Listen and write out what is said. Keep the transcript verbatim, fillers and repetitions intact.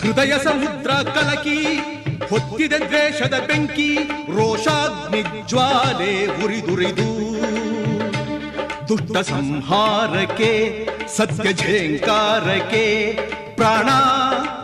ಹೃದಯ ಸಮುದ್ರ ಕಲಕಿ ಹೊತ್ತಿದ ದ್ವೇಷದ ಬೆಂಕಿ, ರೋಷಾಗ್ನಿ ಜ್ವಾಲೆ ಉರಿದುರಿದು ದುಷ್ಟ ಸಂಹಾರಕ್ಕೆ ಸತ್ಯ ಝೇಂಕಾರಕ್ಕೆ ಪ್ರಾಣ